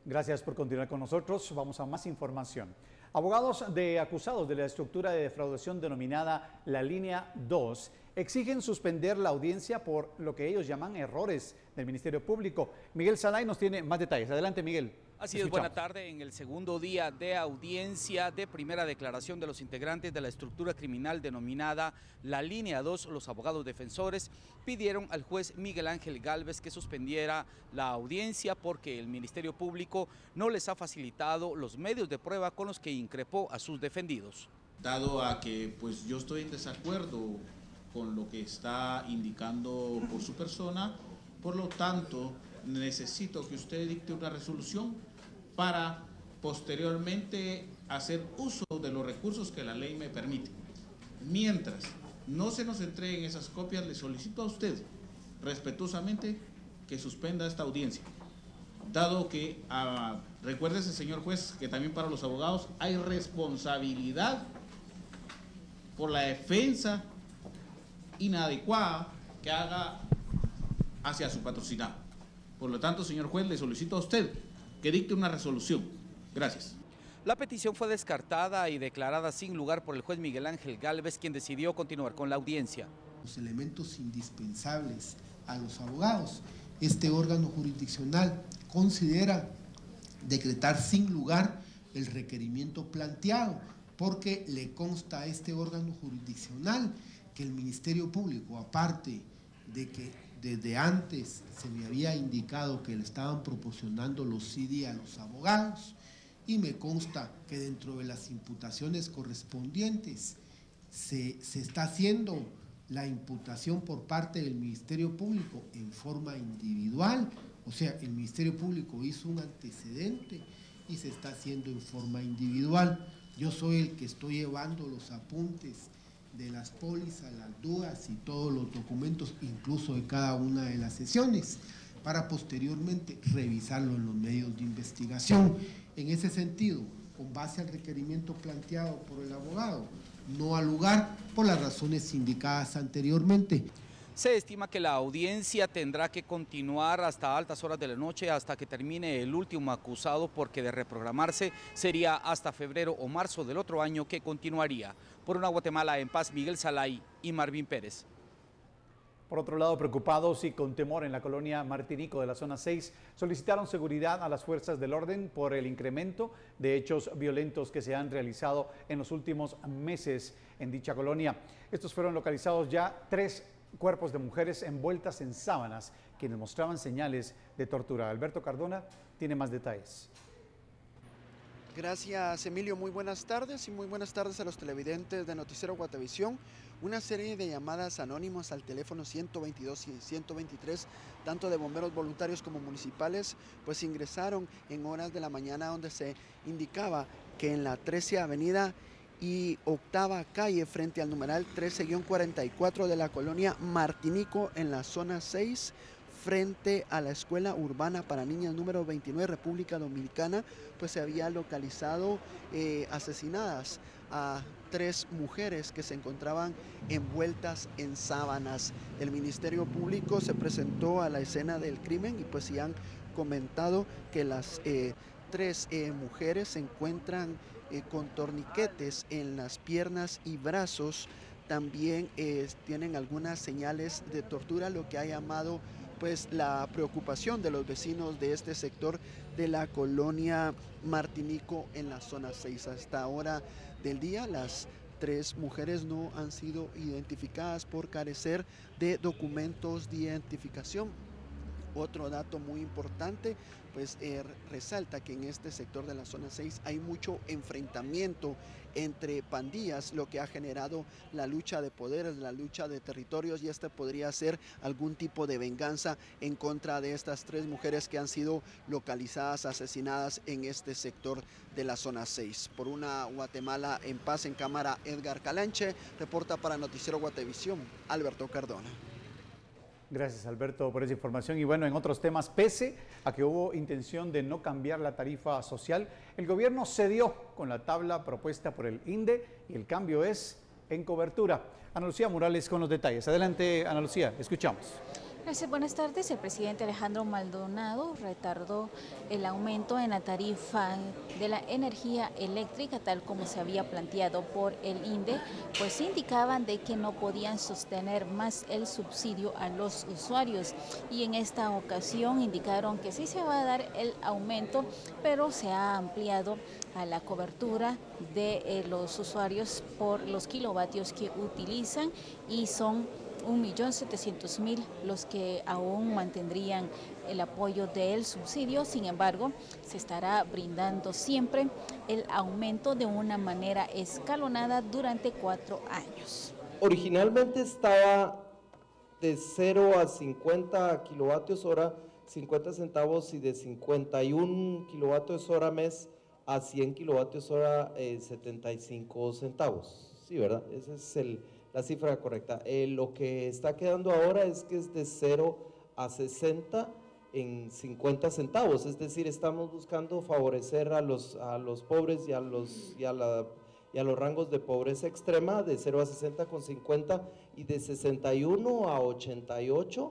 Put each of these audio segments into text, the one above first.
Gracias por continuar con nosotros. Vamos a más información. Abogados de acusados de la estructura de defraudación denominada la Línea 2 exigen suspender la audiencia por lo que ellos llaman errores del Ministerio Público. Miguel Salay nos tiene más detalles. Adelante, Miguel. Así es, buena tarde. En el segundo día de audiencia de primera declaración de los integrantes de la estructura criminal denominada la Línea 2, los abogados defensores pidieron al juez Miguel Ángel Gálvez que suspendiera la audiencia porque el Ministerio Público no les ha facilitado los medios de prueba con los que increpó a sus defendidos. Dado a que pues yo estoy en desacuerdo con lo que está indicando por su persona, por lo tanto necesito que usted dicte una resolución para posteriormente hacer uso de los recursos que la ley me permite. Mientras no se nos entreguen esas copias, le solicito a usted respetuosamente que suspenda esta audiencia, dado que, recuérdese, señor juez, que también para los abogados hay responsabilidad por la defensa inadecuada que haga hacia su patrocinado. Por lo tanto, señor juez, le solicito a usted que dicte una resolución. Gracias. La petición fue descartada y declarada sin lugar por el juez Miguel Ángel Gálvez, quien decidió continuar con la audiencia. Los elementos indispensables a los abogados. Este órgano jurisdiccional considera decretar sin lugar el requerimiento planteado, porque le consta a este órgano jurisdiccional que el Ministerio Público, aparte de que desde antes se me había indicado que le estaban proporcionando los CD a los abogados, y me consta que dentro de las imputaciones correspondientes se está haciendo la imputación por parte del Ministerio Público en forma individual, o sea, el Ministerio Público hizo un antecedente y se está haciendo en forma individual. Yo soy el que estoy llevando los apuntes de las pólizas, las dudas y todos los documentos, incluso de cada una de las sesiones, para posteriormente revisarlo en los medios de investigación. En ese sentido, con base al requerimiento planteado por el abogado, no al lugar por las razones indicadas anteriormente. Se estima que la audiencia tendrá que continuar hasta altas horas de la noche, hasta que termine el último acusado, porque de reprogramarse sería hasta febrero o marzo del otro año que continuaría. Por una Guatemala en paz, Miguel Salay y Marvin Pérez. Por otro lado, preocupados y con temor en la colonia Martinico de la zona 6, solicitaron seguridad a las fuerzas del orden por el incremento de hechos violentos que se han realizado en los últimos meses en dicha colonia. Estos fueron localizados ya 3 cuerpos de mujeres envueltas en sábanas, quienes mostraban señales de tortura. Alberto Cardona tiene más detalles. Gracias, Emilio. Muy buenas tardes y muy buenas tardes a los televidentes de Noticiero Guatevisión. Una serie de llamadas anónimas al teléfono 122 y 123, tanto de bomberos voluntarios como municipales, pues ingresaron en horas de la mañana, donde se indicaba que en la 13 Avenida y octava calle, frente al numeral 13-44 de la colonia Martinico, en la zona 6, frente a la Escuela Urbana para Niñas número 29, República Dominicana, pues se había localizado asesinadas a 3 mujeres que se encontraban envueltas en sábanas. El Ministerio Público se presentó a la escena del crimen y pues sí han comentado que las 3 mujeres se encuentran con torniquetes en las piernas y brazos. También tienen algunas señales de tortura, lo que ha llamado pues la preocupación de los vecinos de este sector de la colonia Martinico en la zona 6. Hasta hora del día, las 3 mujeres no han sido identificadas por carecer de documentos de identificación. Otro dato muy importante, pues resalta que en este sector de la zona 6 hay mucho enfrentamiento entre pandillas, lo que ha generado la lucha de poderes, la lucha de territorios, y este podría ser algún tipo de venganza en contra de estas 3 mujeres que han sido localizadas, asesinadas en este sector de la zona 6. Por una Guatemala en paz, en cámara Edgar Calanche, reporta para Noticiero Guatevisión, Alberto Cardona. Gracias, Alberto, por esa información. Y bueno, en otros temas, pese a que hubo intención de no cambiar la tarifa social, el gobierno cedió con la tabla propuesta por el INDE y el cambio es en cobertura. Ana Lucía Morales con los detalles. Adelante, Ana Lucía, escuchamos. Gracias, buenas tardes. El presidente Alejandro Maldonado retardó el aumento en la tarifa de la energía eléctrica, tal como se había planteado por el INDE, pues indicaban de que no podían sostener más el subsidio a los usuarios. Y en esta ocasión indicaron que sí se va a dar el aumento, pero se ha ampliado a la cobertura de los usuarios por los kilovatios que utilizan y son 1.700.000 los que aún mantendrían el apoyo del subsidio. Sin embargo, se estará brindando siempre el aumento de una manera escalonada durante 4 años. Originalmente estaba de 0 a 50 kilovatios hora, 50 centavos, y de 51 kilovatios hora mes a 100 kilovatios hora, 75 centavos. Sí, ¿verdad? Esa es la cifra correcta. Lo que está quedando ahora es que es de 0 a 60 en 50 centavos, es decir, estamos buscando favorecer a los pobres y a los rangos de pobreza extrema, de 0 a 60 con 50 y de 61 a 88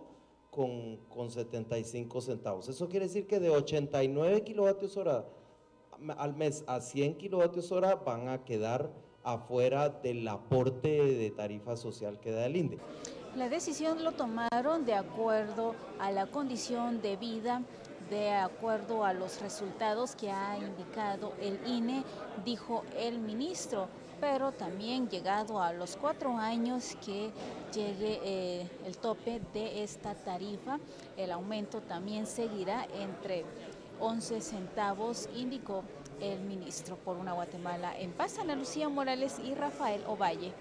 con 75 centavos. Eso quiere decir que de 89 kilovatios hora al mes a 100 kilovatios hora van a quedar afuera del aporte de tarifa social que da el INDE. La decisión lo tomaron de acuerdo a la condición de vida, de acuerdo a los resultados que ha indicado el INE, dijo el ministro, pero también llegado a los 4 años que llegue el tope de esta tarifa, el aumento también seguirá entre 11 centavos, indicó el ministro. Por una Guatemala en paz, Ana Lucía Morales y Rafael Ovalle.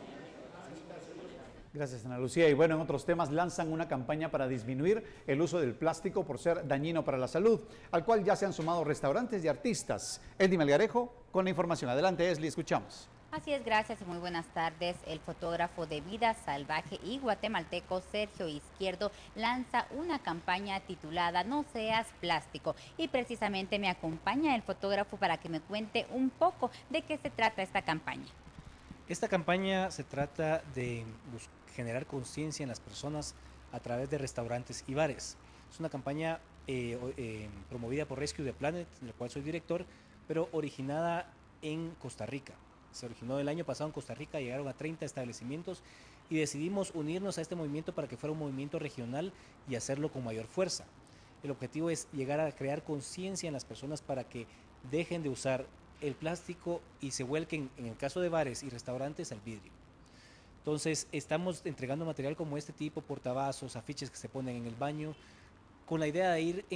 Gracias, Ana Lucía. Y bueno, en otros temas, lanzan una campaña para disminuir el uso del plástico por ser dañino para la salud, al cual ya se han sumado restaurantes y artistas. Esli Melgarejo con la información. Adelante, Esli, escuchamos. Así es, gracias y muy buenas tardes. El fotógrafo de vida salvaje y guatemalteco Sergio Izquierdo lanza una campaña titulada No seas plástico, y precisamente me acompaña el fotógrafo para que me cuente un poco de qué se trata esta campaña. Esta campaña se trata de generar conciencia en las personas a través de restaurantes y bares. Es una campaña promovida por Rescue the Planet, en la cual soy director, pero originada en Costa Rica. Se originó el año pasado en Costa Rica, llegaron a 30 establecimientos y decidimos unirnos a este movimiento para que fuera un movimiento regional y hacerlo con mayor fuerza. El objetivo es llegar a crear conciencia en las personas para que dejen de usar el plástico y se vuelquen, en el caso de bares y restaurantes, al vidrio. Entonces estamos entregando material como este tipo, portavasos, afiches que se ponen en el baño, con la idea de ir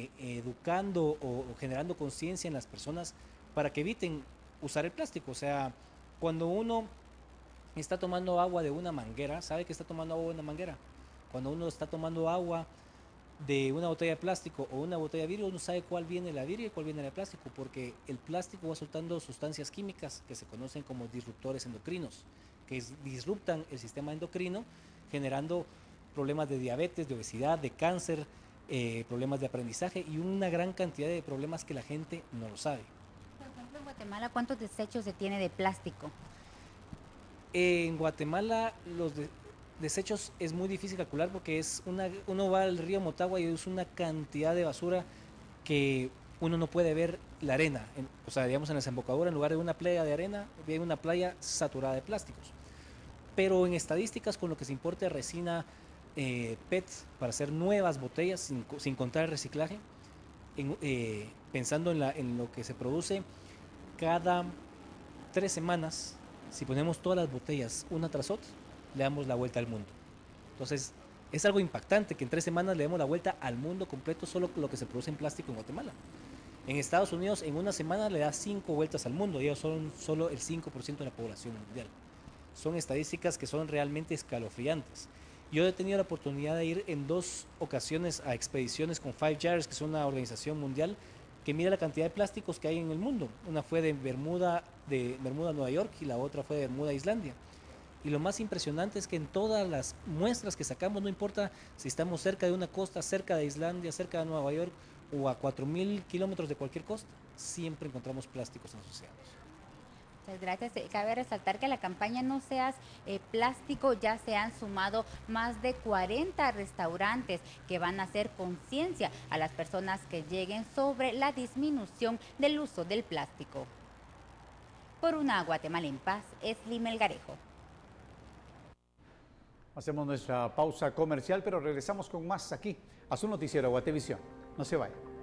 educando o generando conciencia en las personas para que eviten usar el plástico. O sea, cuando uno está tomando agua de una manguera, sabe que está tomando agua de una manguera. Cuando uno está tomando agua de una botella de plástico o una botella de vidrio, uno sabe cuál viene la vidrio y cuál viene el plástico, porque el plástico va soltando sustancias químicas que se conocen como disruptores endocrinos, que disruptan el sistema endocrino, generando problemas de diabetes, de obesidad, de cáncer, problemas de aprendizaje y una gran cantidad de problemas que la gente no lo sabe. Por ejemplo, en Guatemala, ¿cuántos desechos se tiene de plástico? En Guatemala los desechos es muy difícil calcular porque uno va al río Motagua y es una cantidad de basura que uno no puede ver la arena. O sea, digamos, en la desembocadura, en lugar de una playa de arena, ve una playa saturada de plásticos. Pero en estadísticas, con lo que se importa resina PET para hacer nuevas botellas sin contar el reciclaje, pensando en lo que se produce cada 3 semanas, si ponemos todas las botellas una tras otra, le damos la vuelta al mundo. Entonces, es algo impactante que en 3 semanas le demos la vuelta al mundo completo, solo lo que se produce en plástico en Guatemala. En Estados Unidos, en una semana le da 5 vueltas al mundo, ellos son solo el 5% de la población mundial. Son estadísticas que son realmente escalofriantes. Yo he tenido la oportunidad de ir en 2 ocasiones a expediciones con Five Yards, que es una organización mundial que mide la cantidad de plásticos que hay en el mundo. Una fue de Bermuda, Nueva York, y la otra fue de Bermuda, Islandia. Y lo más impresionante es que en todas las muestras que sacamos, no importa si estamos cerca de una costa, cerca de Islandia, cerca de Nueva York o a 4.000 kilómetros de cualquier costa, siempre encontramos plásticos en los océanos. Muchas gracias. Cabe resaltar que la campaña No Seas Plástico ya se han sumado más de 40 restaurantes que van a hacer conciencia a las personas que lleguen sobre la disminución del uso del plástico. Por una Guatemala en paz, Esli Melgarejo. Hacemos nuestra pausa comercial, pero regresamos con más aquí a su noticiero Guatevisión. No se vaya.